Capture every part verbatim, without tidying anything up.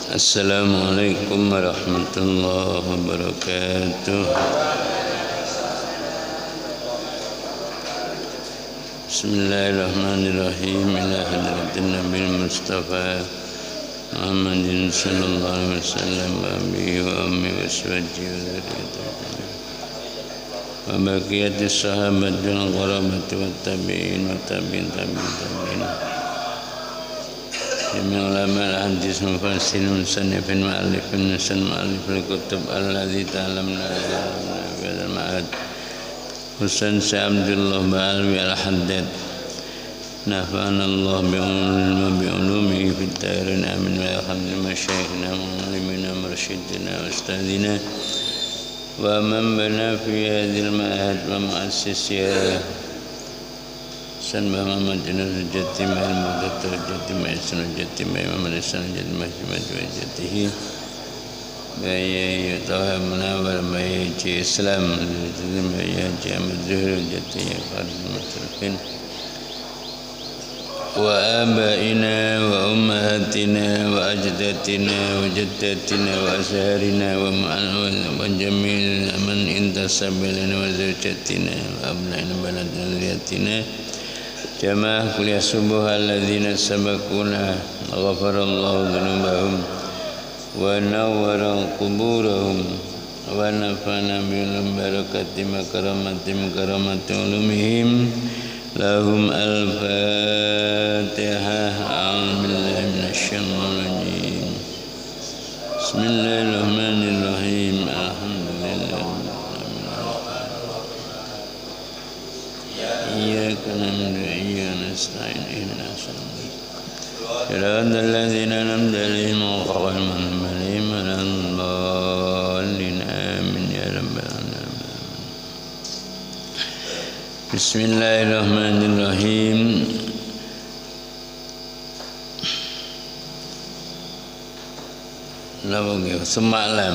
Assalamualaikum warahmatullahi wabarakatuh. Bismillahirrahmanirrahim. Ila hadratin Nabi Mustafa Muhammadin sallallahu alaihi wasallam wa abihi wa ummi wa azwajihi wa dzurriyyatihi wa baqiyatis sahabati wal qarabati wat tabi'in wa tabi'in tabi'in tabi'in jami' ulama al-hadis mufassirin musannifin mu'allifin nasan mu'allifil kutub alladzi ta'lamna bil ma'ad Husain Abdullah Ba'alwi al-Haddad nafa'ana Allah bi'ulumihi fid darin amin wa hamdi masyayikhina mu'allimina mursyidina wa ustadzina wa man bana fi hadhil ma'ad wa mu'assisiha San Muhammad Junus Jatim al-Mudatul Jatim al-Sunnah Jatim al-Muhammad Sunnah Jatim al-Muhammad Jatihi Baya Yutaha Munawar Baya Haji Islam Baya Haji Ahmad Zuhur Jatihi Farid Masrufin Wa abaina wa ummahatina wa ajdatina wa jaddatina wa asharina wa ma'an wa jamil man intasabilina wa zawjatina wa abnaina baladina liyatina Jamaah kuliah subuh alladzina sabakuna ghafarallahu dzunubahum wa nawwara quburahum wa nafa'ana bil barakati makaramatim karamati ulumihim lahum al-fatihah a'udzu billahi minasyaitonir rajim bismillahirrahmanirrahim alhamdulillah iyyaka na'budu wa iyyaka nasta'in ihdinas siratal ladzina an'amta 'alaihim ghairil maghdubi 'alaihim waladdallin amin ya rabbal alamin. Bismillahirrahmanirrahim. Lawang semalam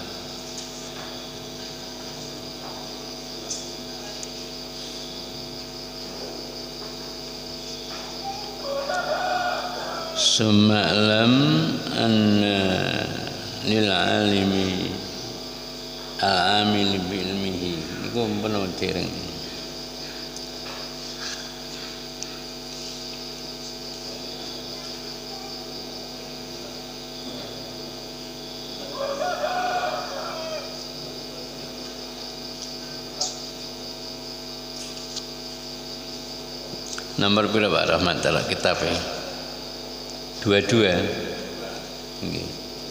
Semalam anna lil alimi al-amil bi ilmihi iku penuh dereng nomor berapa rahmatullah kitabnya dua-dua nggih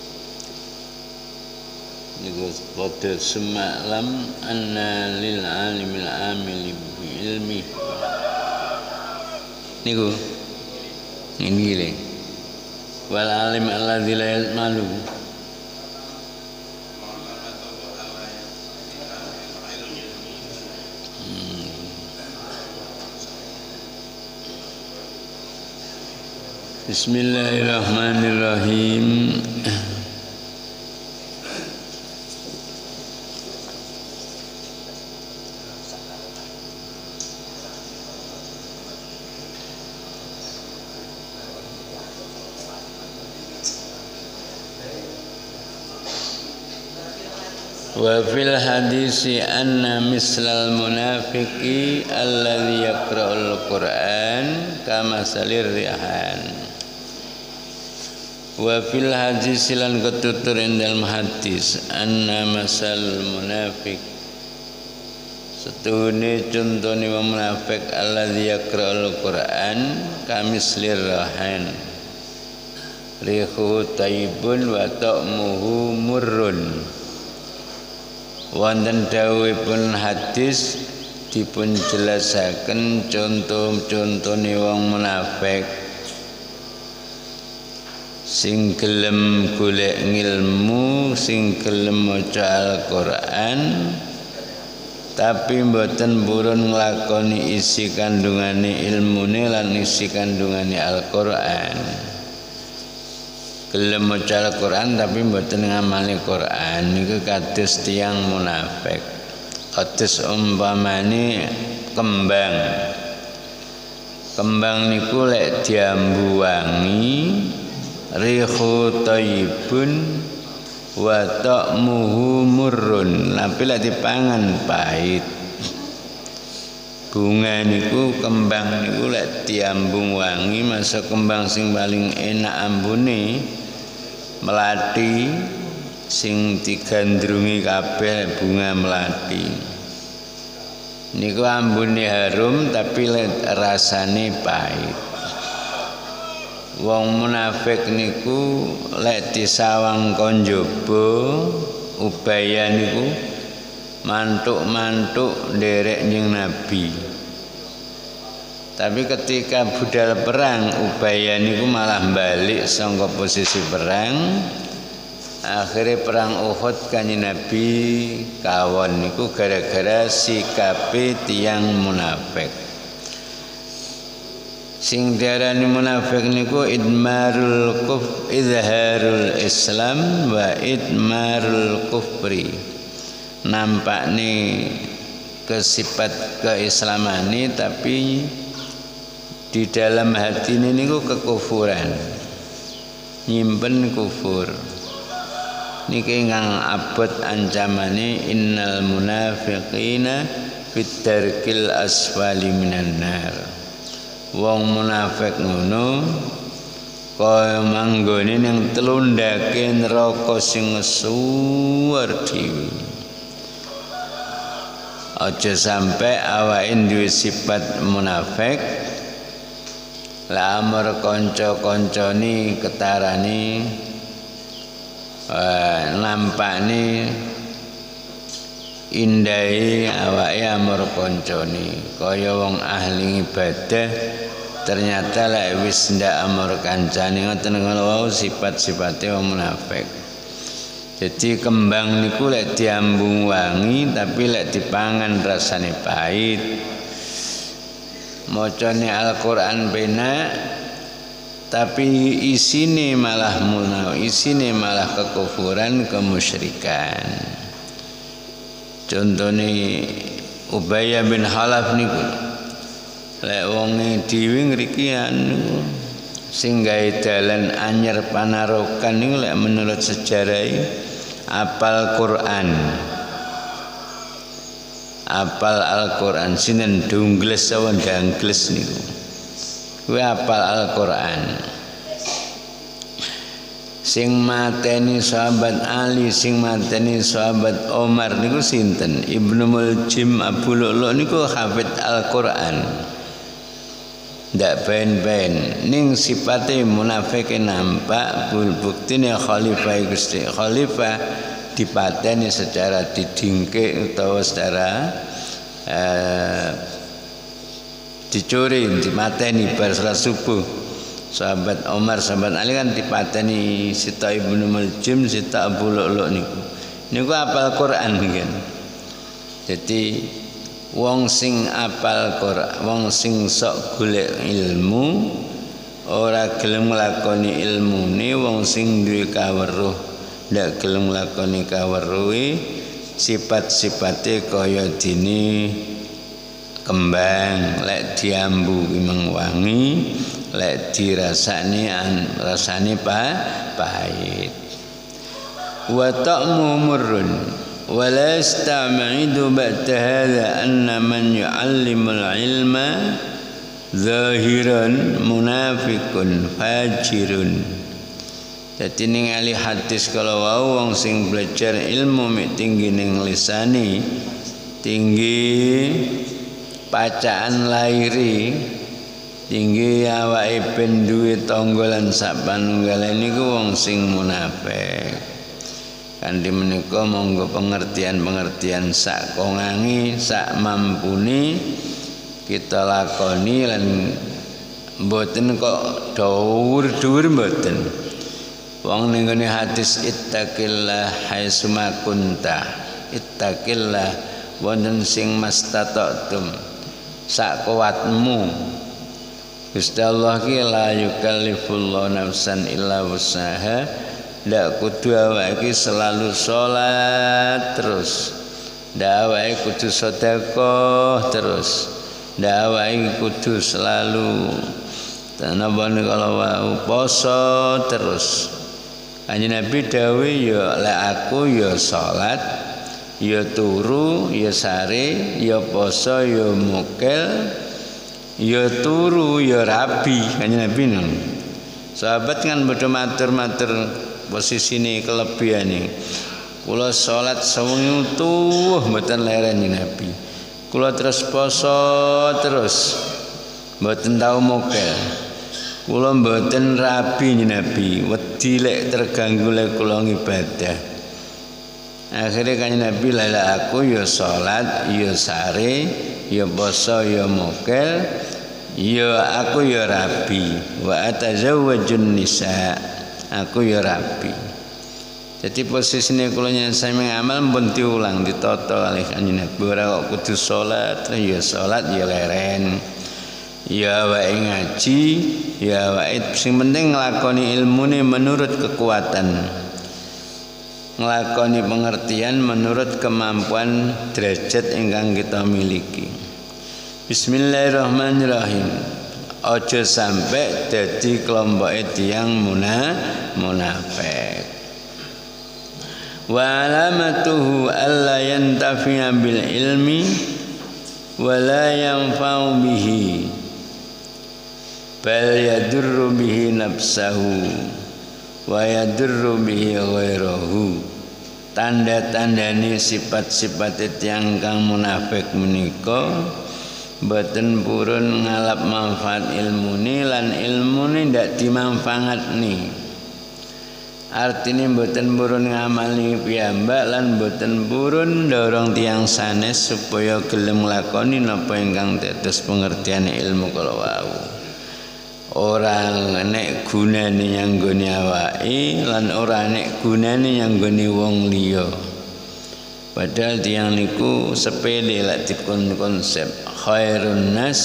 niku pada semalam anna lil alimil amil bi ilmi niku ini le wal alim alladzi la yasmalu Bismillahirrahmanirrahim. Wa fil hadisi anna mislal munafiqi alladhi yaqra'ul Qur'an kama salir rihan. Wa fil hadis lan ketutur indal hadis anna masal munafiq setuhune contone wong munafik alladzi yaqra'ul Qur'an kamislir rahan rihu taibun wa ta'muhu murrun wonten dawuhipun hadis dipun jelasaken contoh-contone wong munafik sing gelem golek ngilmu sing gelem maca Al-Qur'an tapi mboten purun nglakoni isi kandungane ilmune lan isi kandungane Al-Qur'an gelem maca Al-Qur'an tapi mboten ngamali Qur'an niku kados tiyang munafik kados umpamane kembang kembang niku lek diambu wangi rihu thayyibun wa ta'muhu murrun. Tapi lek dipangan pahit. Bunga niku kembang niku lek diambung wangi, masuk kembang sing paling enak ambune melati, sing digandrungi kabeh bunga melati. Niku ambune harum tapi rasane pahit. Wong munafik niku lek disawang konjobo Ubaya niku mantuk-mantuk nderek njing Nabi. Tapi ketika budal perang Ubaya niku malah balik saka posisi perang. Akhirnya perang Uhud kanjeng Nabi kawon niku gara-gara sikape tiyang munafik. Sing diarani munafik niku idmarul kuf izharul Islam wa idmarul kufri. Nampakne kesifat keislaman tapi di dalam hati ini niku kekufuran, nyimpen kufur. Niki ingkang abot ancamane innal munafiqina fit darkil asfali minan nar. Wong munafik ngono kaya manggone ning telundake neraka sing suwer dhewe. Aja sampai awake duwe sifat munafik. Lah amar kanca-kancane ketarani eh, nampakne indai awake amar kancane kaya wong ahli ibadah, ternyata lek wis ndak amar kancane ngoten ngono sifat-sifate wong munafik. Jadi kembang niku lek diambung wangi tapi lek dipangan rasane pahit. Macane Al-Qur'an penak tapi isine malah munafik, isine malah kekufuran, kemusyrikan. Contone Ubayyah bin Khalaf niku lek wonge dhewe ngriki anu sing gawe dalan anyar panarokan niku lek menurut sejarah apal Quran. Apal Al-Qur'an sinen dungles sawa dangles niku. Kuwi apal Al-Qur'an. Sing mateni sahabat Ali, sing mateni sahabat Omar niku sinten? Ibnu Muljim Abu Lu'lu' niku hafid Al-Qur'an. Ndak ben-ben ning sifate munafik nampak buktine khalifah Gusti khalifah dipateni secara didingke utawa secara eh, dicuri, dimateni bar salat subuh. Sahabat Omar, sahabat Ali kan dipateni sita Ibnu Muljim, sita Abu Lu'lu' niku. Niku apal Quran kan. Jadi wong sing apal Quran, wong sing sok golek ilmu ora gelem nglakoni ilmune, wong sing duwe kaweruh ndak gelem nglakoni kaweruhe, sifat-sifate kaya dene kembang lek diambu imeng wangi, lek dirasani rasane pahit. Wa ta'mu murrun wa la yastamidu ba'da hadha anna man yu'allimul ilma zahiran munafiqun fajirun. Jadi ningali hadis kalau wau wong sing belajar ilmu mek tinggi ning lisani, tinggi pacaan lairi, tinggi awake ben duwe tanggolan sak panunggale niku wong sing munafik. Kanthi menika monggo pengertian-pengertian sak kongangi, sak mampuni kita lakoni lan mboten kok dhuwur-dhuwur mboten. Wong ning ngene hadis ittaqillah haitsuma kunta. Ittaqillah wonten sing mastata'tum. Sak kuatmu. Gusti Allah ki la yukallifullahu nafsan illa wus'aha. Ndak kudu awake selalu salat terus. Ndak awake kudu sedekah terus. Ndak awake kudu selalu Napa kalau wau poso terus. Kanjeng Nabi dawuh ya lek aku ya salat, ya turu, ya sare, ya poso, ya mukel, ya turu, ya rabi. Kanjeng Nabi nang. Sahabat kan padha matur-matur posisine kelebihane. Kula salat sewengi utuh mboten leren Nabi. Kula terus poso terus mboten tau mukel. Kula mboten rabi Nabi, wedi lek terganggu lek kula ngibadah. Akhire kanjeng Nabi lala aku ya salat, ya sare, ya poso, ya mukel, ya aku ya rabi. Wa atazawwajun nisa. Aku ya rabi. Jadi posisine kula sami ngamal pun diulang ditata kalih kanjeng Nabi. Ora kok kudu salat, ya salat ya leren. Ya wae ngaji, ya wae sing penting nglakoni ilmune menurut kekuatan. Nglakoni pengertian menurut kemampuan derajat ingkang kita miliki. Bismillahirrahmanirrahim. Aja sampai dadi kelompoke tiyang muna munafik. Wa alamatuhu alla yantafi'a bil ilmi wa la yanfa'u bihi. Bal yadurru bihi nafsahu wa yadurru bihi ghairahu. Tanda-tandane sifat-sifat tiyang kang munafik menika boten purun ngalap manfaat ilmune lan ilmune ndak dimanfaatni. Artine boten purun ngamali piyambak lan boten purun ndorong tiyang sanes supaya gelem nglakoni napa ingkang dados pengertian ilmu kala wau. Orang nek gunane nyanggone awake lan ora nek gunane nyanggone wong liya. Padahal tiyang niku sepele lek dikon konsep khairun nas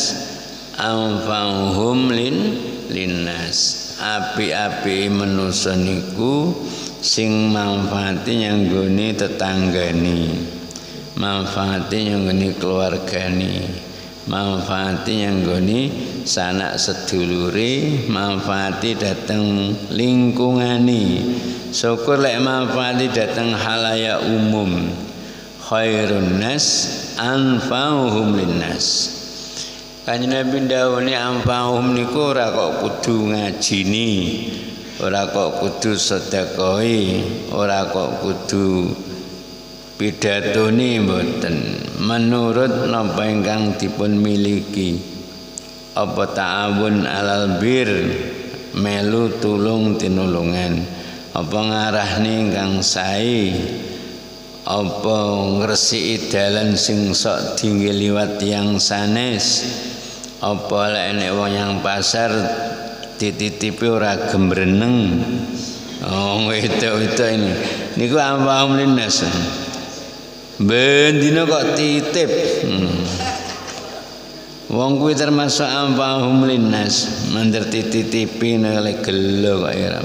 anfa'uhum lin linnas. Api-api manusa niku sing manfaate nyanggone tetanggane, manfaate nyanggone keluargane, manfaate nyanggone sanak sedulure, manfaati dateng lingkungane. Syukur lek manfaati dateng halayak umum. Khairun nas anfa'uhum linnas. Kanjeng Nabi ndawuhne anfa'uhum niku ora kok kudu ngajini, ora kok kudu sedekahi, ora kok kudu pidatone mboten. Menurut napa ingkang dipun miliki. Apa ta'awun alal bir melu tulung tinulungan, apa ngarahne ingkang sae, apa ngresiki dalan sing sok dingge liwat tiyang sanes, apa lek nek wong yang pasar dititipi ora gembreneng. Oh itu-itu ini niku amwahum linnas. Ben dina kok titip. Hmm. Wong kuwi termasuk amfahum linnas, mandir titipi nek gelo kok ira.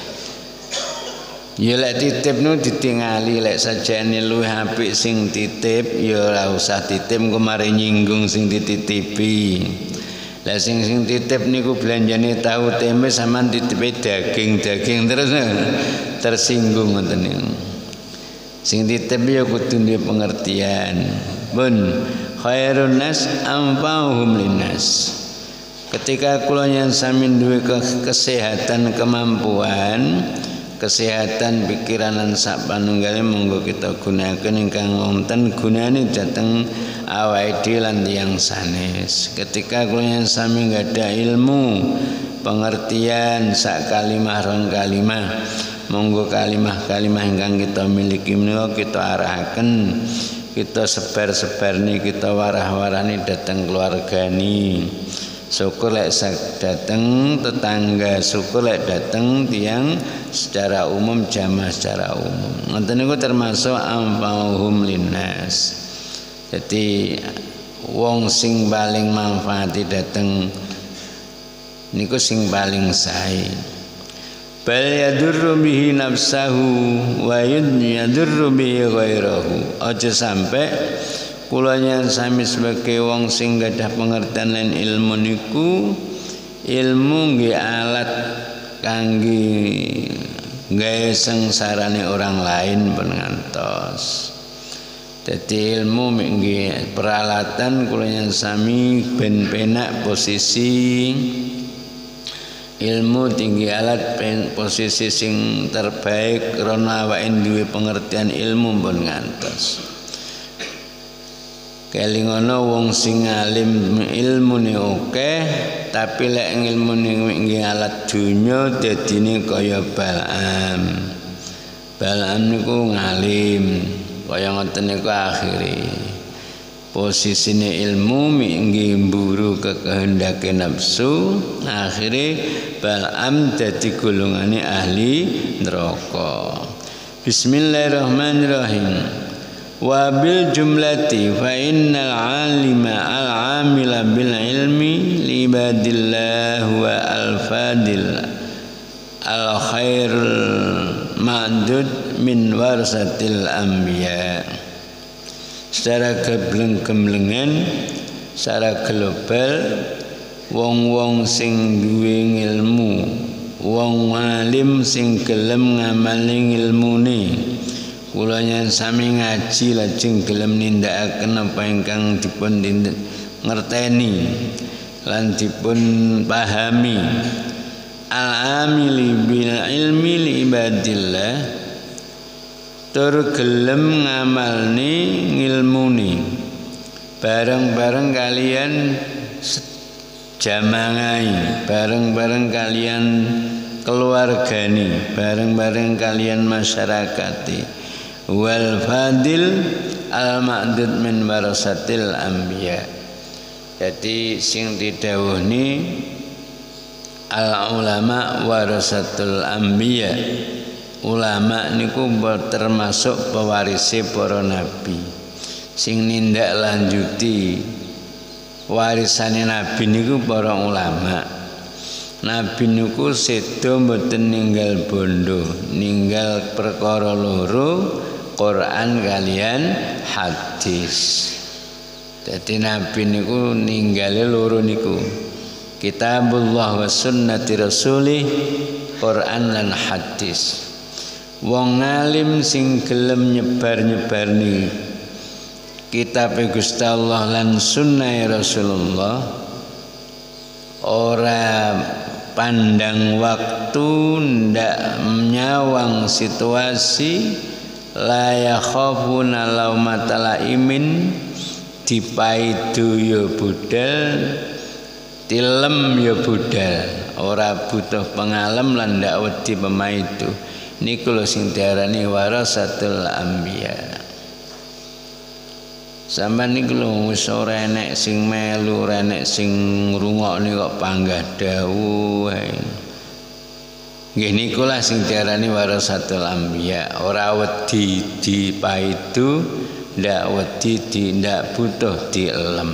Ya lek titip nu ditingali lek sajane luwih apik sing titip ya ora usah titip engko mari nyinggung sing dititipi. Lah sing sing titip niku belanjane tahu tempe sampean titipe daging-daging terus tersinggung ngoten niku. Sing titip ya kudu duwe pengertian. Pun khairun nas anfa'uhum linnas. Ketika kula yang sami duwe kesehatan, kemampuan, kesehatan pikiran lan sak panunggale monggo kita gunaken ingkang wonten gunane dhateng awake dhewe lan tiyang sanes. Ketika kula yang sami gadah ilmu, pengertian sak kalimah rong kalimah, monggo kalimah-kalimah ingkang kita miliki menika kita arahaken, kita sebar-sebarni, kita warah-warani datang keluargani. Syukur lek datang tetangga, syukur lek datang tiang secara umum, jamaah secara umum. Ngoten niku termasuk anfa'uhum linnas. Jadi wong sing paling manfaati dateng niku sing paling sae. Bal yadurru bihi nafsahu wa yadurru bihi ghairahu. Aja sampai kula nyen sami sebagai wong sing gadah pengertian lan ilmu niku ilmu nggih alat kangge gawe sengsarane orang lain pun ngantos. Dadi ilmu nggih peralatan kula yen sami ben penak posisi ilmu tinggi alat pen posisi sing terbaik karena awake duwe pengertian ilmu pun ngantos. Kelingono wong sing alim ilmune akeh tapi lek ilmune nggih alat dunya dadine kaya Bal'am. Bal'am niku ngalim kaya ngoten niku akhire posisine ilmu nggih mburu kekehendake nafsu akhire Bal'am dadi golongane ahli neraka. Bismillahirrahmanirrahim. Wa bil jumlati fa innal alima al amila bil ilmi li ibadillah wa al fadil al khair ma'dud min warasatil anbiya. Secara gembleng-gemblengan secara global wong-wong sing duwe ilmu, wong alim sing gelem ngamali ilmune, kula nyen sami ngaji lajeng gelem nindakaken apa ingkang dipun ngerteni lan dipun pahami. Al-amili bil ilmi li ibadillah, tur gelem ngamalne ngilmune bareng-bareng kalian jamangai, bareng-bareng kalian keluargani, bareng-bareng kalian masyarakati. Wal fadil al ma'dud min warasatil anbiya. Jadi sing didhawuhni al ulama warasatul anbiya. Ulama niku termasuk pewarisi para nabi. Sing nindak lanjuti warisane nabi niku para ulama. Nabi niku sedo mboten ninggal bondo, ninggal perkara loro, Quran kalian hadis. Jadi Nabi niku ninggale loro niku, Kitabullah wa sunnati rasulih, Quran lan hadis. Wong alim sing gelem nyebar-nyebarni kitab Gusti Allah lan sunnah Rasulullah, ora pandang waktu, ndak nyawang situasi, la yakhafuna laumata laimin, dipaidu ya budal, tilem ya budal, ora butuh pengalem lan ndak wedi pemaidu. Niku lho sing diarani warasatul anbiya. Sampeyan niku lho wis ora enek sing melu, ora enek sing ngrungokne kok panggah dawuh ae. Nggih niku lah sing diarani warasatul anbiya, ora wedi dipaidu, ndak wedi di ndak butuh dielem.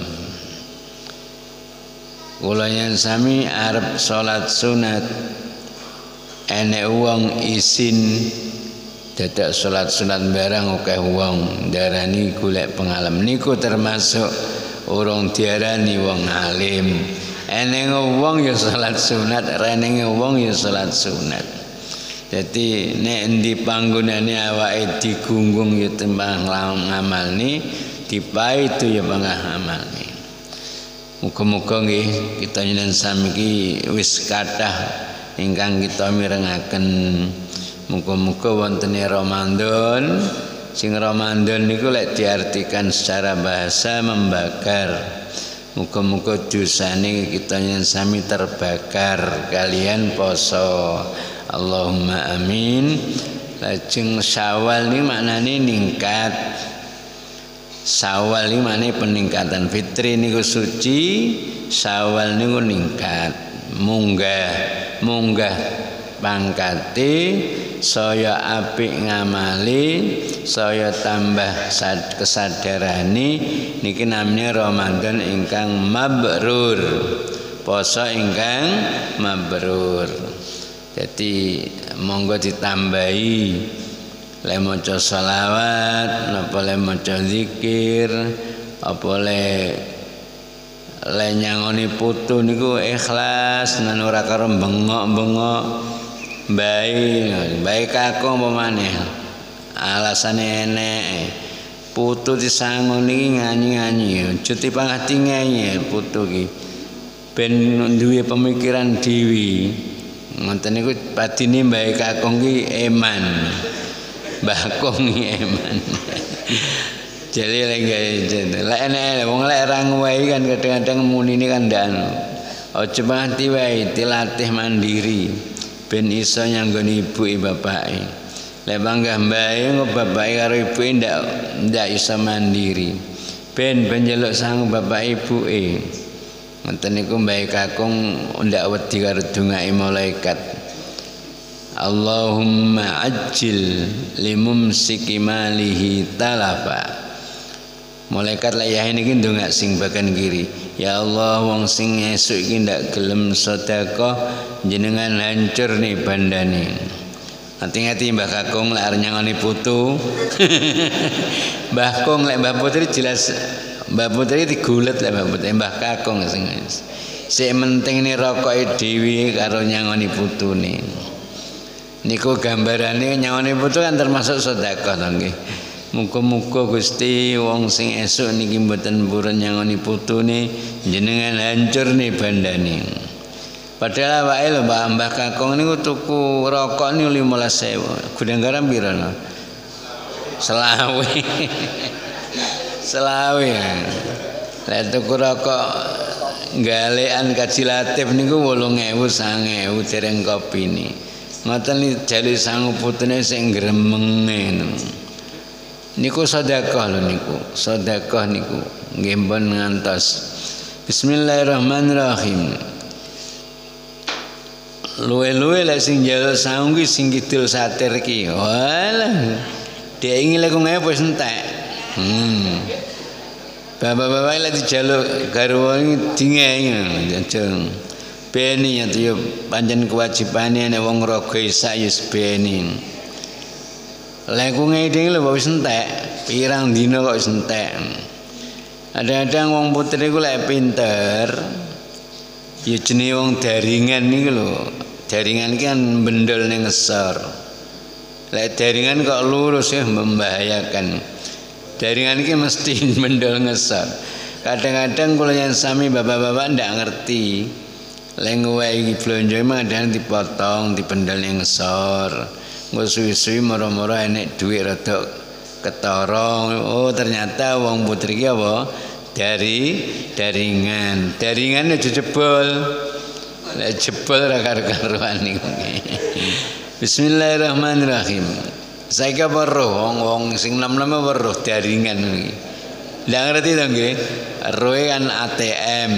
Kula yen sami arep salat sunat, enek wong isin dadak salat sunat barang akeh wong darani golek pengalem, niku termasuk urung diarani wong alim. Eneng wong ya salat sunat, reneng wong ya salat sunat. Jadi nek endi panggonane awake digunggung ya tembang ngamalni, dipaetu ya pangah ngamalni. Muga-muga nggih kita nyen sami iki wis kathah ingkang kita mirengaken. Muga-muga wontene Ramadan, sing Ramadan niku lek diartikan secara bahasa membakar. Muga-muga dosane kita yang sami terbakar kalian poso. Allahumma amin. Lajeng Syawal ini maknane ningkat. Syawal ini maknane peningkatan. Fitri niku suci, Syawal niku ningkat, munggah, munggah pangkate, saya apik ngamali, saya tambah kesadarane, niki namanya Ramadan ingkang mabrur, poso ingkang mabrur. Jadi monggo ditambahi le maca selawat, napa le maca zikir, apa le le nyangoni putu niku ikhlas nan ora karo bengok-bengok bae bae kakung apa maneh alasane enek putu disangon iki nganyi-nganyi aja dipangati ngeye putu iki ben duwe pemikiran dhewe ngoten niku padine bae kakung iki eman Mbah Kong eman jadi lagi lek enek wong lek ra ngowahi kan kadang-kadang muni ini kan ndak aja mati wae dilatih mandiri ben iso nyanggoni ibuke bapake lek panggah mbae bapake karo ibuke ndak ndak iso mandiri ben penjeluk sang bapak ibuke ngoten niku mbae kakung ndak wedi karo dongake malaikat Allahumma ajil limumsiki malihi talafa malaikat layahe niki ndongak sing bagian kiri ya Allah wong sing esuk iki ndak gelem sedekah jenengan hancur nih bandane hati-hati Mbah Kakung lek arep nyangoni putu Mbah Kong lek Mbah Putri jelas Mbah Putri digulet lek Mbah Putri Mbah Kakung sing sik menting ni rokoke dhewe karo nyangoni putune niku gambarane nyangoni putu kan termasuk sedekah to nggih muga-muga Gusti wong sing esuk niki mboten purun nyangoni putune jenengan hancur nih bandane padahal awake lho Mbah Mbah Kakung niku tuku rokok niku lima belas ribu gudang garam pira no selawe selawe lek tuku rokok galekan Kaji Latif niku wolung ewu sangang ewu dereng kopine ngoten iki jali sangu putune sing gremenge niku sedekah lho niku sedekah niku nggih pun ngantos bismillahirrahmanirrahim luwe-luwe lek sing njaluk sangu ki sing kidul satir ki walah dhek iki lek ngene wis entek hmm bapak-bapak lek dijaluk garwa dingengi jajal beni ya tuh pancen kewajibane nek wong raga isak ya beni lek ku ngene lho wis entek pirang dina kok wis entek kadang-kadang wong putri ku lek pinter ya jenenge wong daringan niku lho daringan iki kan bendol ning ngesor lek daringan kok lurus ya membahayakan daringan iki mesti bendol ngesor kadang-kadang kula yang sami bapak-bapak ndak ngerti lek ngowahi blonjo mangadahan dipotong dipendel ning ngesor engko suwi-suwi moro-moro enek dhuwit rada ketara oh ternyata wong putri iki apa dari daringan daringan aja jebol lek jebol ra karo-karuan niku bismillahirrahmanirrahim saiki apa roh wong-wong sing nom-nom weruh daringan iki ndak ngerti to nggih roe kan A T M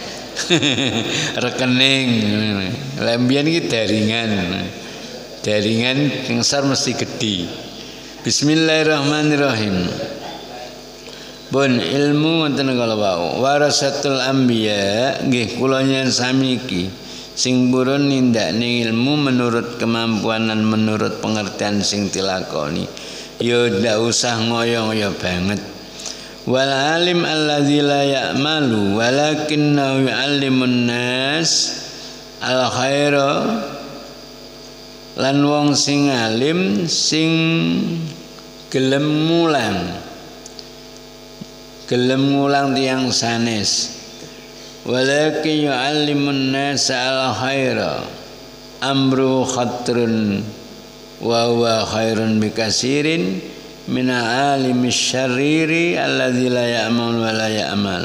rekening lembian iki daringan daringan ngesar mesti gede bismillahirrahmanirrahim pun ilmu wonten kala wau warasatul anbiya nggih kula nyen sami iki sing purun nindakne ilmu menurut kemampuan dan menurut pengertian sing dilakoni ya ndak usah ngoyo-ngoyo banget wal alim alladzi la ya'malu walakinnahu yu'allimun nas al khaira lan wong sing alim sing gelem mulang gelem mulang tiyang sanes walakin yu'allimun nas al khaira amru khatrun wa huwa khairun bikasirin mina alimis syariri alladzi la ya'mal wa la ya'mal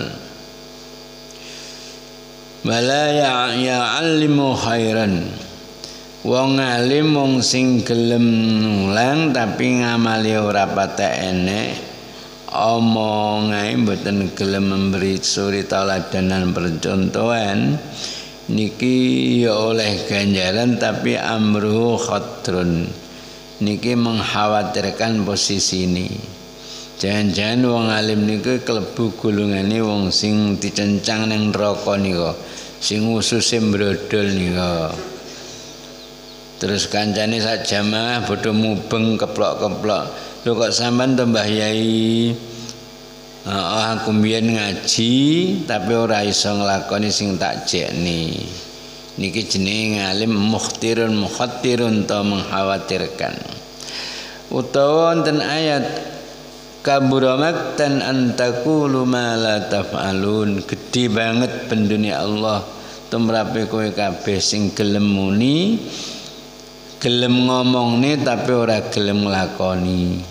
wa la ya'allimu khairan wong alim wong sing gelem nulang tapi ngamali ora patek enek omongae mboten gelem memberi suri tauladan dan percontohan niki ya oleh ganjaran tapi amruhu khatrun niki mengkhawatirkan posisi ini jangan-jangan wong alim niku klebu gulungane wong sing dicencang ning neraka nika sing ususe mbrodol nika terus kancane sak jamaah padha mubeng keplok-keplok lho kok sampean to Mbah Yai Oh, aku mbiyen ngaji tapi ora iso nglakoni sing tak jekni. Niki jenenge ngalim mukhtirun mukhattirun to mengkhawatirkan. Utawa wonten ayat kabura maktan an taqulu ma la taf'alun. Gedhe banget pendune Allah tumrape kowe kabeh sing gelem muni, gelem ngomongne tapi ora gelem nglakoni.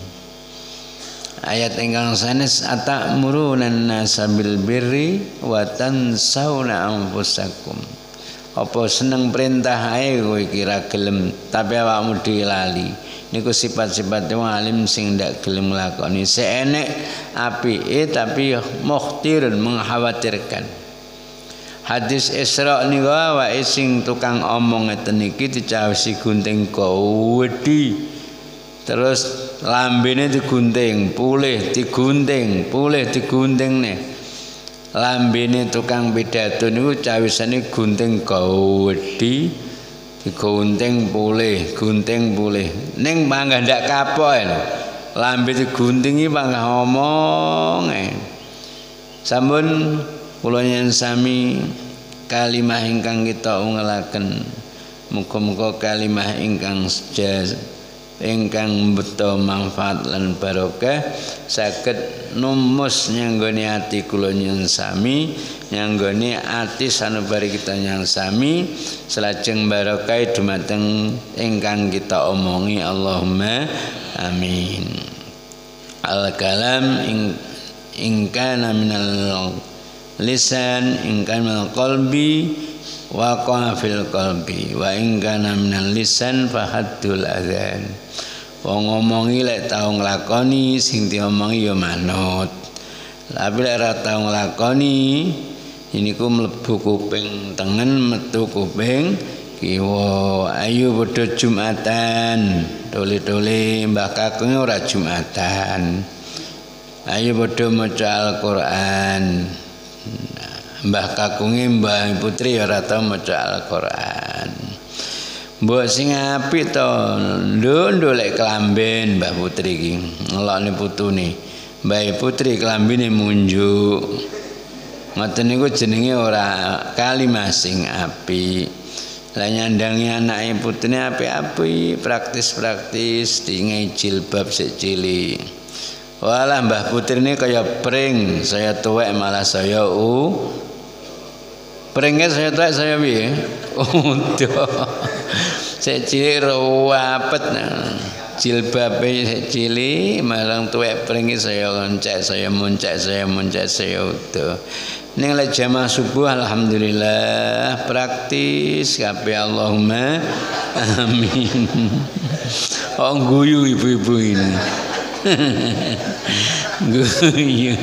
Ayat ingkang sanes atamuruna an-nasa bil birri wa tansawna anfusakum. Apa seneng perintah ae kowe kira gelem tapi awakmu dhewe lali. Niku sifat-sifat wong alim sing ndak gelem nglakoni. Seenek apike tapi mukhtirun mengkhawatirkan. Hadis Isra niku awake sing tukang omong ngeten iki dicawisi gunting gawedhi. Terus lambene digunting, pulih digunting, pulih digunting nih. Lambene tukang pidato niku cawisane gunting gawedhi, digunting pulih, gunting pulih. Ning panggah ndak kapok lho. Lambe diguntingi panggah omong. Sampun kula nyen sami kalimah ingkang kita ungelaken. Muga-muga kalimah ingkang sejaz ingkang beto manfaat lan barokah saged numus nyanggone ati kula nyuwun sami, nyanggone ati sanubari kita nyuwun sami, salajeng barokah dumateng ingkang kita omongi. Allahumma amin. Al kalam ing ingkana minal lisan ingkana minal qalbi waqa fil qalbi wa ingkana minal lisan fahaddul adzan. Wong ngomongi lek tau nglakoni sing diomongi ya manut. Tapi lek ora tau nglakoni niku mlebu kuping tengen metu kuping kiwa. Ayo padha Jumatan, dole-dole Mbah Kakung ora Jumatan. Ayo padha maca Al-Qur'an. Mbah Kakunge Mbah Putri ora tau maca Al-Qur'an. Mbok sing apik to nduk lek kelamben Mbah Putri iki ngelokne putune. Mbah Putri kelambine munjuk. Ngoten niku jenenge ora kalimah sing apik. Lah nyandangi anake putune apik-apik, praktis-praktis dingai jilbab sik cilik. Walah Mbah Putri ini kaya pring, saya tuwek malah saya u. Pringnya saya tuwek saya piye? Udah. Sik cilik ruwapet jilbabe sik cilik marang tuwek pringe saya loncek saya muncak saya muncak saya utuh. Ning lek jamaah subuh alhamdulillah praktis kabeh. Allahumma amin. Oh guyu ibu-ibu ini. Guyu.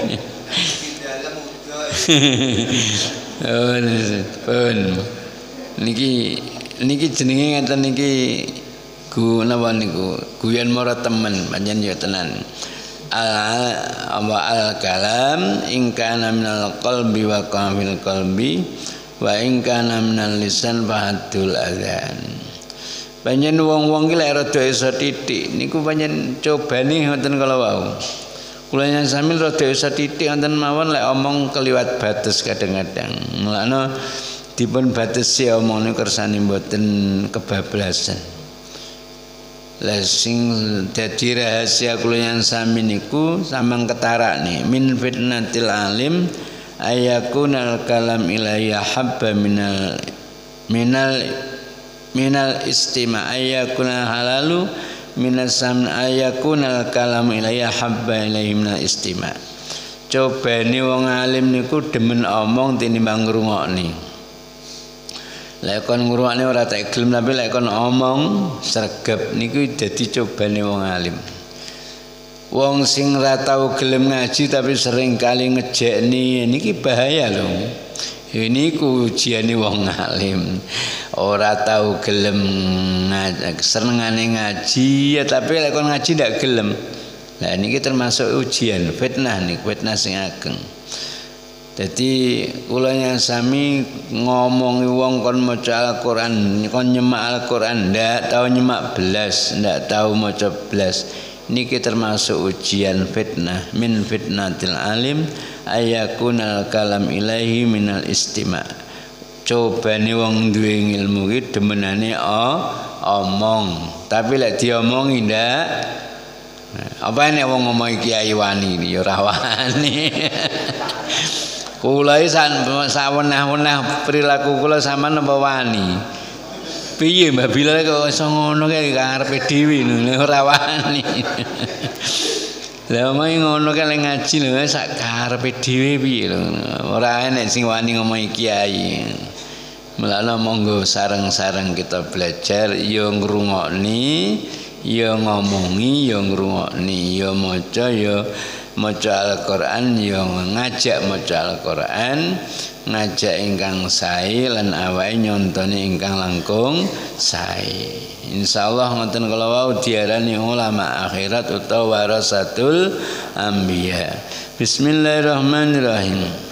Oh pun niki niki jenenge ngeten niki gu napa niku guyon mara temen pancen ya tenan. Al al kalam in kana minal qalbi wa qamil qalbi wa in kana minal lisan fahadul adzan. Pancen wong-wong ki lek rada iso titik niku pancen cobane ngoten kala wau. Kula yen samil rada iso titik wonten mawon lek omong keliwat bates kadang-kadang. Mulane dipun batesi omong niku kersane mboten kebablasan. Lah sing dadi rahasia kula yen sami niku samang ketarakne min fitnatil alim ayakunal kalam ilayya habba minal minal minal istima ayakunal halalu minas sam ayakunal kalam ilayya habba ilayhi minal istima. Cobane wong alim niku demen omong tinimbang ngrungokne. Lek kon ngrungokne ora tak gelem tapi lek kon omong sregep niku dadi cobane wong alim. Wong sing ora tau gelem ngaji tapi sering kali ngejekni niki bahaya lho. Ini ujiane wong alim. Ora tau gelem senengane ngaji ya tapi lek kon ngaji ndak gelem. Lah niki termasuk ujian, fitnah niku, fitnah sing ageng. Jadi kula yang sami ngomongi wong kon maca Al-Qur'an, kon nyemak Al-Qur'an ndak tahu nyemak belas, ndak tahu maca belas. niki termasuk ujian fitnah min fitnatil alim ayakunal kalam ilahi minal istima'. Cobane wong duwe ilmu ki demenane oh, omong, tapi lek diomongi ndak. Apa nek wong ngomong kiai wani ya ora wani. Kula iki saweneh-weneh perilaku kula sampean napa wani. Piye Mbak Bilal kok iso ngono kae karepe dhewe ora wani. Lah omong ngono kae ngaji lho sak karepe dhewe piye lho. Ora enek sing wani ngomong kiai. Mulane monggo sareng-sareng kita belajar ya ngrungokni, ya ngomongi, ya ngrungokni, ya maca, ya maca Al-Qur'an, ya ngajak maca Al-Qur'an, ngajak ingkang sae lan awake nyontoni ingkang langkung sae. Insyaallah ngoten kala wau diarani ulama akhirat utawa warasatul anbiya. Bismillahirrahmanirrahim.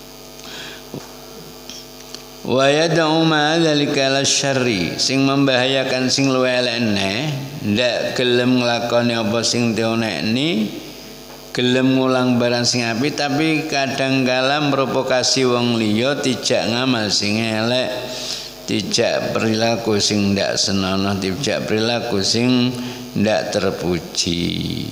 Wa yad'u ma dzalika lasyarri, sing membahayakan sing luwih elekne ndak gelem nglakoni apa sing dionekni, gelem ngulang barang sing apik tapi kadang kala memprovokasi wong liya dijak ngamal sing elek, dijak perilaku sing ndak senonoh, dijak perilaku sing ndak terpuji.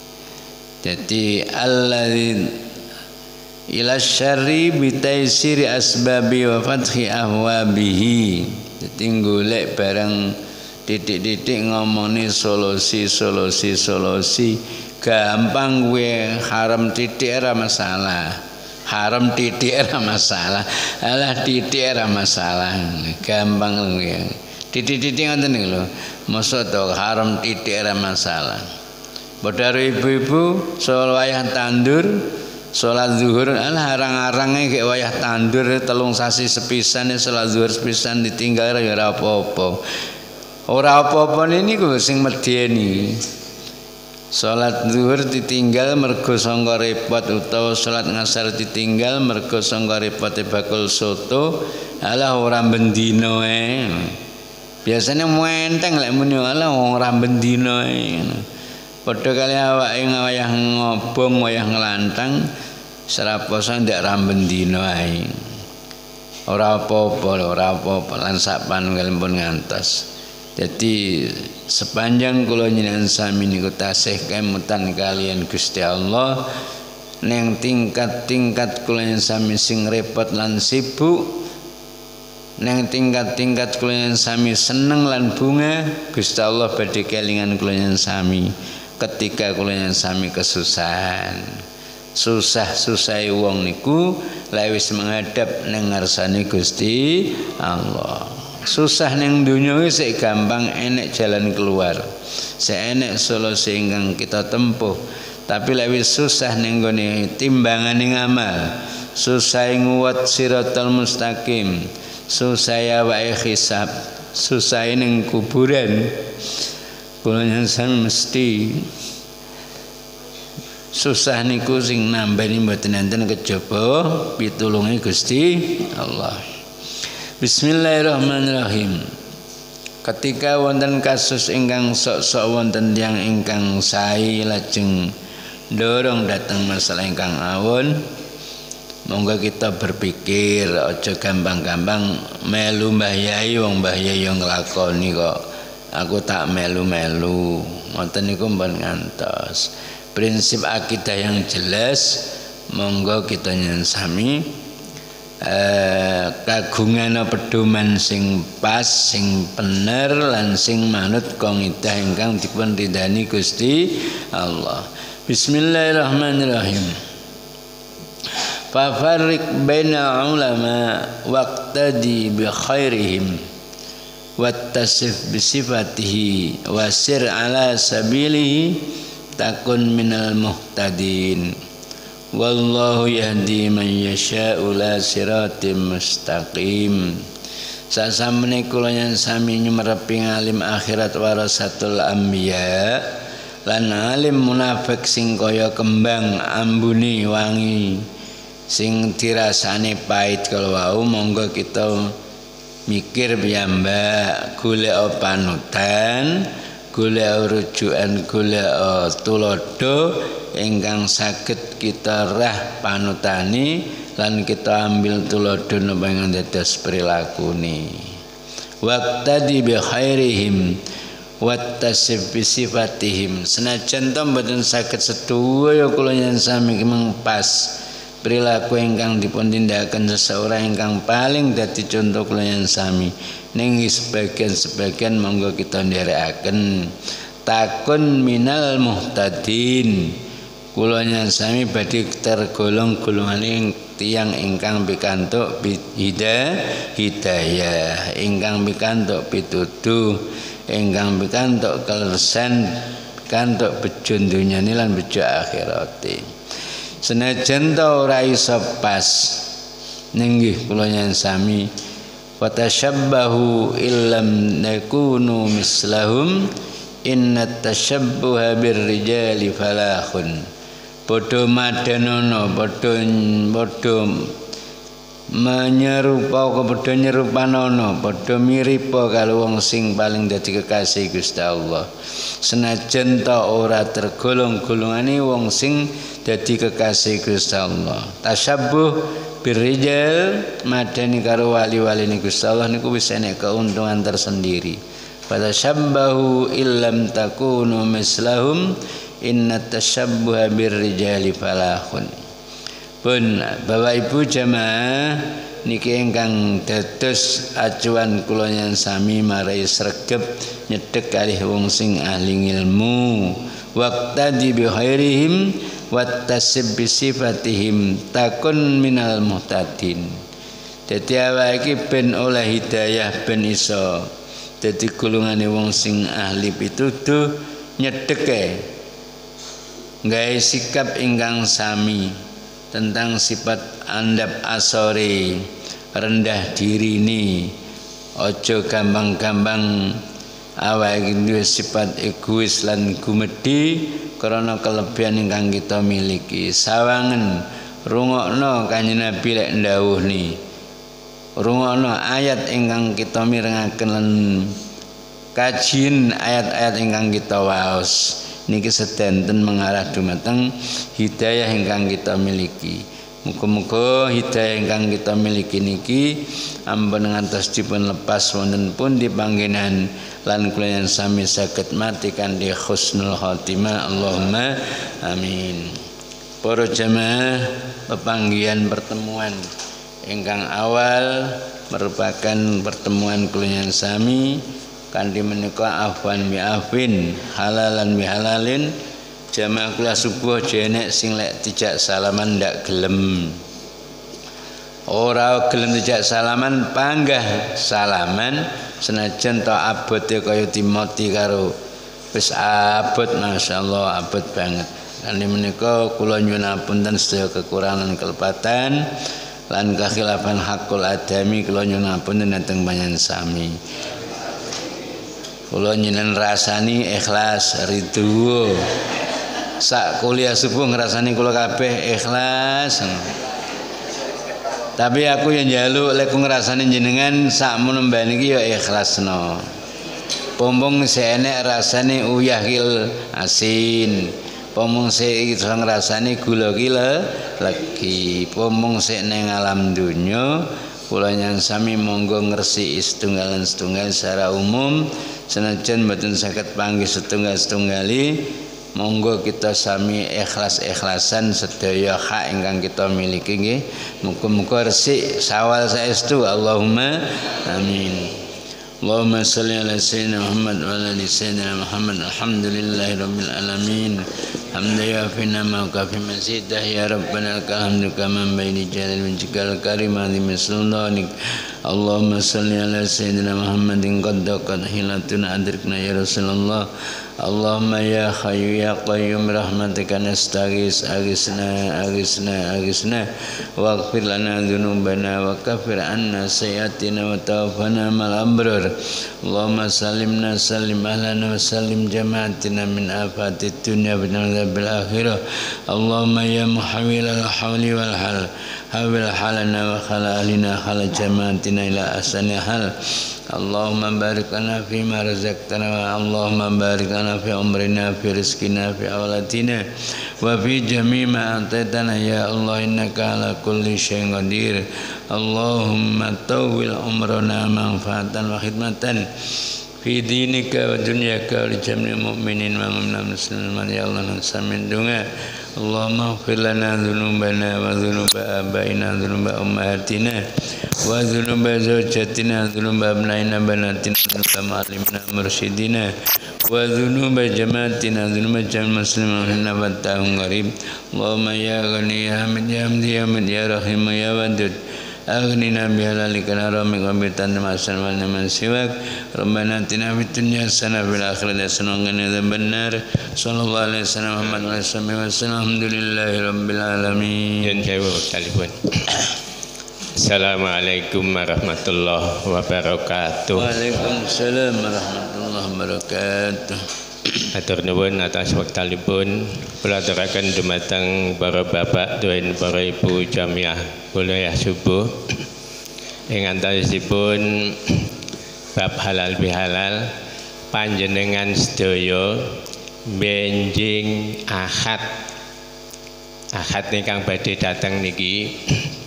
Jadi alladzi ila syarri bitaisiri asbabi wa fathi ahwabihi. Jadi golek barang titik-titik ngomongin solusi solusi solusi gampang gue haram titik era masalah, haram titik era masalah, alah titik era masalah gampang gue titik-titik ngoten niku lho. Mosok to haram titik era masalah. Bodaro ibu-ibu soal wayah tandur salat zuhur alah arang-arange kayak wayah tandur telung sasi sepisan salat zuhur sepisan ditinggal ya ora apa-apa. Ora apa-apa niku sing medeni. Salat zuhur ditinggal mergo sangka repot utawa salat ngasar ditinggal mergo sangka repote bakul soto alah ora bendino ae. Biasane menteng lek muni alah ora bendino ae. Padha kali awake wayah ngobong wayah nglantang seraposo ndak ramben dina ae. Ora apa-apa, ora apa-apa lan sapan kalian pun ngantos. Jadi sepanjang kula njenengan sami niku tasih kemutan kalian Gusti Allah neng tingkat-tingkat kula njenengan sami sing repot lan sibuk, neng tingkat-tingkat kula njenengan sami seneng lan bunga, Gusti Allah badhe kelingan kula njenengan sami ketika kula njenengan sami kesusahan. Susah-susah wong niku lek wis menghadap nang ngarsane Gusti Allah. Susah ning donya iki sik gampang enek jalan keluar. Sik enek solusi ingkang kita tempuh. Tapi lek wis susah ning gone timbangane ngamal, susah nguwat siratal mustaqim, susah awake hisab, susah ning kuburan. Kula nyansan mesti susah niku sing nambani mboten enten kejaba pitulunge Gusti Allah. Bismillahirrahmanirrahim. Ketika wonten kasus ingkang sok-sok wonten tiyang ingkang sae lajeng ndorong dateng masalah ingkang awon, monggo kita berpikir aja gampang-gampang melu Mbah Yai, wong Mbah Yai yang nglakoni kok aku tak melu-melu. Ngoten niku mbon ngantos. Prinsip akidah yang jelas monggo kita nyensami eh, kagungan pedoman sing pas, sing bener lan sing manut kaidah ingkang dipun ridani Gusti Allah. Bismillahirrahmanirrahim. Fafarriq baina ulama waqtadi bi khairihim wattasif bi sifatihi wasir ala sabilihi takun minal muhtadin wallahu yahdi man yasha'u la siratim mustaqim. Sasamene kula yen sami nyumerepi alim akhirat warasatul anbiya lan alim munafik sing kaya kembang ambune wangi sing dirasane pahit kalau wau, monggo kita mikir piyambak golek panutan golek rujukan, golek tulodo ingkang saged kita rah panutani lan kita ambil tulodo napa ingkang dados prilakune. Waqtadi bi khairihim wattasib bi sifatihim. Senajan to mboten saged sedaya kula yen sami mengpas perilaku ingkang dipun tindakaken seseorang ingkang paling dadi contoh kula yen sami. Ning sebagian-sebagian monggo kita nderekaken takun minal muhtadin. Kula yen sami badhe tergolong golonganing tiyang ingkang pikantuk hidayah, hidayah, ingkang pikantuk pituduh, ingkang pikantuk kelesen, pikantuk bejo dunyane lan bejo akhirate. Senajan ta ora iso pas ninggih kula yen sami watashabbahu illam nakunu mislahum inna tashabbuha birrijali falahun. Padha madanono, padha padha menyerupa padha nyerupanono, padha miripa karo wong sing paling dadi kekasih Gusti Allah. Senajan ta ora tergolong golongane wong sing dadi kekasih Gusti Allah. Tasyabbuh birrijal madani karo wali-wali ni Gusti Allah niku wis enek keuntungan tersendiri. Fatashabbahu illam takunu mislahum inna tasyabbuha birrijali falahun. Pun Bapak Ibu jamaah niki ingkang dados acuan kula yen sami marai sregep nyedhek kalih wong sing ahli ilmu. Waqtadi bi khairihim wattasib bi sifatihim takun minal muhtadin. Dadi awake iki ben oleh hidayah, ben iso dadi golongane wong sing ahli pituduh nyedheke gawe sikap ingkang sami tentang sifat andap asore, rendah diri ini, ojo gampang-gampang awake duwe sifat egois lan gumedhi karena kelebihan ingkang kita miliki. Sawangen rungokno Kanjeng Nabi lek ndawuhni, rungokno ayat ingkang kita mirengaken lan kajian ayat-ayat ingkang kita waos. Niki sedanten mengarah dumateng hidayah ingkang kita miliki. Muga-muga hidayah ingkang kita miliki niki ampun ngantos dipun lepas wonten pundi panggenan lan kula yen sami saged mati kanthi husnul khotimah. Allahumma amin. Para jamaah, pepanggihan pertemuan ingkang awal merupakan pertemuan kula yen sami kanthi menika afwan bi afin, halalan bi halalin. Jamaah kula subuh jenek sing lek dijak salaman ndak gelem. Ora gelem dijak salaman panggah salaman senajan to abote kaya Timoti karo wis abot masyaallah abot banget. Kanthi menika kula nyuwun apunten sedaya kekurangan kelepatan lan kekhilafan hakul adami kula nyuwun apunten dhateng panjenengan sami. Kula nyuwun rasani ikhlas ridho. Sak kuliah subuh ngrasani kula kabeh ikhlas. Tapi aku yang njaluk lek ngrasani jenengan sak menemban iki ya ikhlasno. Pompong sik enek rasane uyah kil asin. Pompong sik iso ngrasani gula ki legi. Pompong sik ning alam donya kula nyang sami monggo ngresiki setunggal-setunggal secara umum senajan mboten saged panggih setunggal-setunggali. Monggo kita sami ikhlas-ikhlasan sedaya hak ingkang kita miliki nggih. Muga-muga resik sawal saestu. Allahumma amin. Allahumma shalli ala sayyidina Muhammad wa ala ali sayyidina Muhammad. Alhamdulillahi rabbil alamin. Hamdan yafina ma kafi mazidah ya rabbana alhamdu kama baini jalal wajhikal karim azim sultanik. Allahumma shalli ala sayyidina Muhammadin qad daqat hilatuna adrikna ya Rasulullah. Allahumma ya Hayyu ya Qayyum rahmatika nastaghis aghithna aghithna aghithna waghfir lana dzunubana wa kaffir anna sayyi'atina wa tawaffana mal abrar. Allahumma sallimna sallim ahlana wa sallim jama'atina min afatid dunya wa adzabil akhirah. Allahumma ya muhawwilal hawli wal hal hawil halana wa khala alina khala jama'atina ila ahsani hal. Allahumma barik lana fima razaqtana, Allahumma barik lana fi umrina, fi rizqina, fi awlatina, wa fi jami' ma ataitana ya Allah, innaka ala kulli syai'in qadir. Allahumma tawwil umrana manfaatan wa khidmatan fi dinika wa dunyaka wa li jami'il mu'minin wa mu'minat muslimin ya Allah. Samin dunga Allahumma ighfir lana dhunubana wa dhunuba abaina, dhunuba ummahatina wa dhunuba zawjatina, dhunuba abnaina banatina, dhunuba ma'alimina mursyidina wa dhunuba jamaatina, dhunuba jama'il muslimin wa ta'ahum gharib. Allahumma ya ghani ya hamid ya hamdi ya hamid ya rahim ya wadud, aghnina bihalalika haramika wa bitanni ma'asan wa man siwak. Rabbana atina fid dunya hasanah wa fil akhirati hasanah wa qina adzabannar. Sallallahu alaihi wasallam Muhammad wa sallam. Alhamdulillahi rabbil alamin. Yen sewu kalipun. Assalamualaikum warahmatullahi wabarakatuh. Waalaikumsalam warahmatullahi wabarakatuh. Matur nuwun atas wektalipun kula aturaken dumateng para bapak dan para ibu jamiah kuliah subuh ing antawisipun bab halal bihalal panjenengan sedaya benjing ahad ahad ingkang badhe dateng niki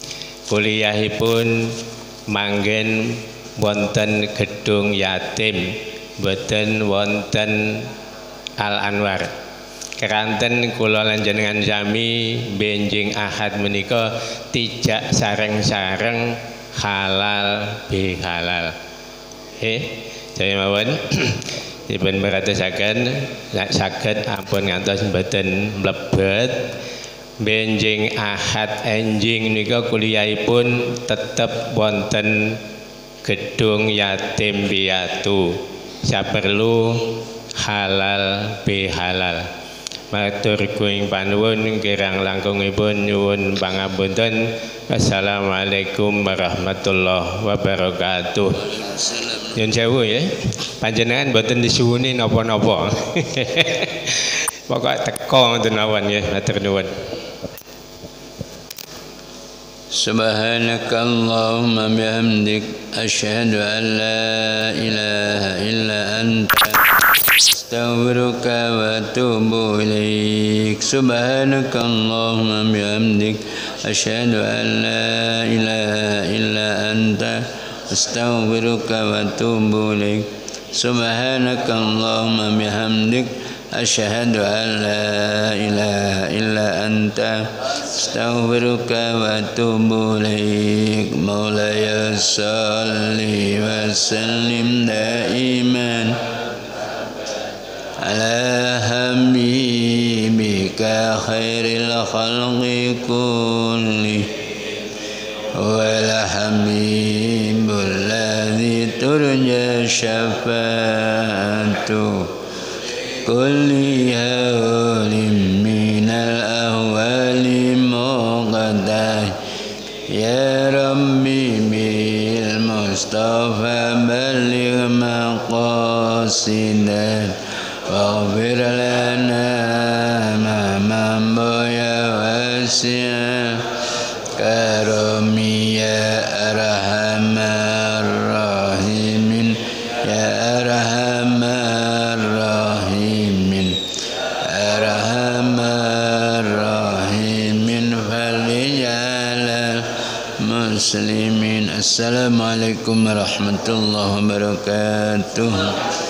kuliahipun manggen wonten gedung yatim, boten wonten Al Anwar. Keranten kula lan jenengan sami benjing ahad menika tijak sareng-sareng halal bihalal. Eh, saya mawon dipun meratosaken saged ampun ngantos mboten mlebet benjing ahad enjing nika kuliahipun tetep wonten gedung yatim piatu. Saperlu halal bihalal. Matur kuing panuwun kirang langkungipun nyuwun pangapunten. Assalamualaikum warahmatullahi wabarakatuh. Nyuwun sewu ya. Panjenengan mboten disuwuni napa-napa. Pokok teko ngoten mawon ya, matur nuwun. Subhanaka Allahumma bihamdik asyhadu an la ilaha illa anta astaghfiruka wa atubu ilaik. Subhanaka Allahumma bihamdik asyhadu an la ilaha illa anta astaghfiruka wa atubu ilaik. Subhanaka Allahumma bihamdik asyhadu an la ilaha illa anta astaghfiruka wa atubu ilaik. Maulaya salli wa sallim daiman ala habibika khairil khalqi kulli wal habibul ladzi turja syafaatu kulli hawlim minal ahwali muqaddah ya rabbi bil mustafa balligh maqasidan waghfir lana ma mamboya wasi'a karami ya arhamar rahimin ya arhamar rahimin arhamar rahimin faliyalal muslimin. Assalamualaikum warahmatullahi wabarakatuh.